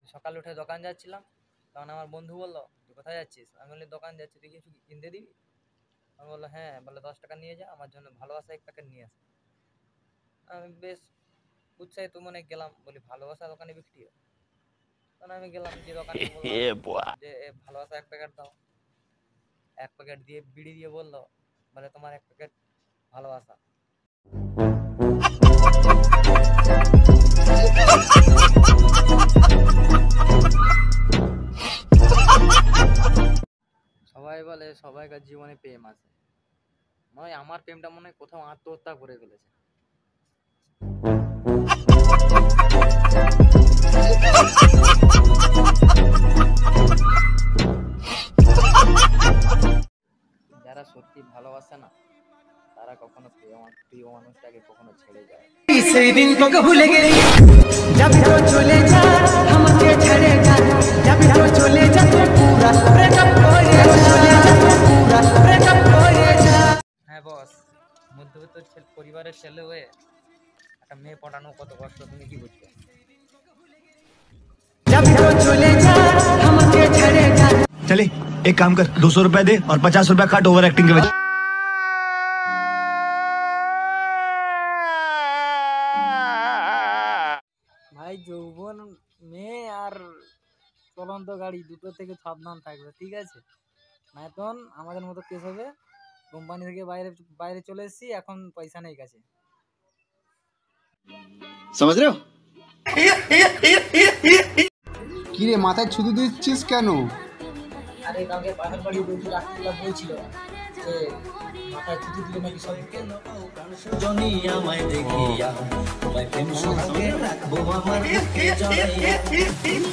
সকালে উঠে দোকান যাচ্ছিলাম, তখন আমার বন্ধু বললো তুই কোথায় যাচ্ছিস? আমি বললি দোকান যাচ্ছি, তুই কিছু কিনতে দিবি? আমি বললো হ্যাঁ। বলে 10 টাকা নিয়ে যা, আমার জন্য ভালোবাসা 1 প্যাকেট নিয়ে আস। আমি বেশ উৎসাহিত মনে গেলাম, বলি ভালোবাসা দোকানে বিক্রি হয়? তখন আমি গেলাম, যে দোকানকে বললাম যে ভালোবাসা 1 প্যাকেট দাও। 1 প্যাকেট দিয়ে বিড়ি দিয়ে বললো, বলে তোমার 1 প্যাকেট ভালোবাসা। সবাই বলে সবাইকার জীবনে প্রেম আছে, নয় আমার প্রেমটা মনে হয় কোথাও আত্মহত্যা করে ফেলেছে। যারা সত্যি ভালোবাসে না, তারা কখনো প্রিয় মানুষটাকে কখনো ছেড়ে যায়। সেই দিন তোকে ভুলে গেলি, যাবি তো চলে যা, আমাকে ছেড়ে যা, যাবি তো চলে যা, তুই পুরা ব্রেকআপ করে যা, পুরা ব্রেকআপ করে যা। হ্যাঁ বস, মধ্যবিত্ত পরিবারের ছেলে হয়ে একটা মেয়ে পটানো কত কষ্ট, তুমি কি বুঝছো? যাবি তো চলে যা, আমাকে ছেড়ে যা। चले एक काम कर 200 रुपए दे और 50 रुपए काट ओवर एक्टिंग के वजह। ভাই যৌবন মেয়ে আর চলন্ত গাড়ি দুটো থেকে সাবধান থাকবে, ঠিক আছে? নয়তন আমাদের মতো কেস হবে। কোম্পানি থেকে বাইরে বাইরে চলে এসেছি, এখন পয়সা নেই কাছে। समझ रहे हो? কি রে মাথায় ছুটি দিচ্ছিস কেন? আরে কালকে পাশের বাড়ি বলছি, রাত্রিবেলা বলছিল যে মাথায় ছুটি দিলে নাকি সব জনি আমায় দেখিয়া তোমায় প্রেম সুখে রাখবো আমার বুকে জড়াইয়া।